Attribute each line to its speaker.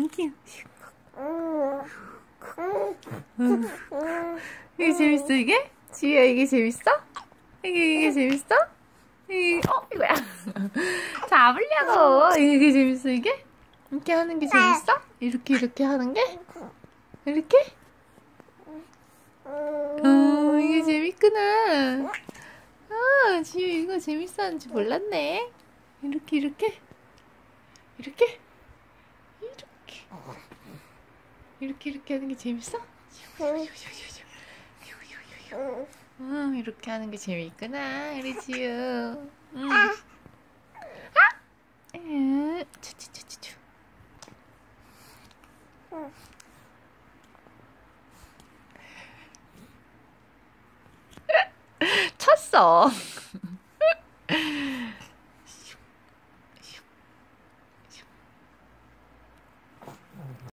Speaker 1: 이게 재밌어, 이게? 지우야, 이게 재밌어? 이게 재밌어? 이거야. 잡으려고. 이게 재밌어, 이게? 이렇게 하는 게 재밌어? 이렇게 하는 게? 이렇게? 이게 재밌구나. 지우 이거 재밌어 하는지 몰랐네. 이렇게 하는 게 재밌어? 이렇게 하는 게 재밌구나, 우리 지우. 추추추추추. 쳤어.